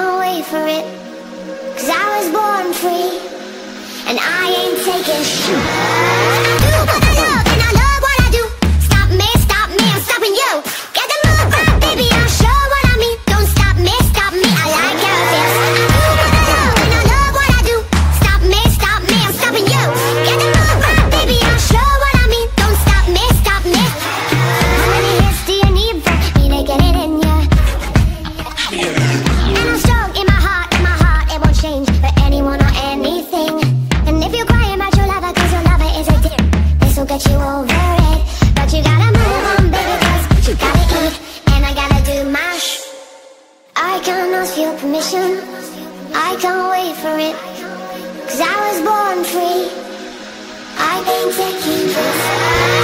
can't wait for it, 'cause I was born free, and I ain't taking shit. I do what I love, and I love what I do. Stop me, I'm stopping you. Get the move right, baby, I'll show what I mean. Don't stop me, I like how it feels. I do what I love, and I love what I do. Stop me, I'm stopping you. Get the move right, baby, I'll show what I mean. Don't stop me. How many hits do you need for me to get it in ya? And I'm strong in my heart, it won't change for anyone or anything. And if you're crying about your lover, 'cause your lover is a dick, this'll get you over it. But you gotta move on, baby, 'cause you gotta eat, and I gotta do my I can't ask your permission, I can't wait for it, 'cause I was born free, I ain't taking this.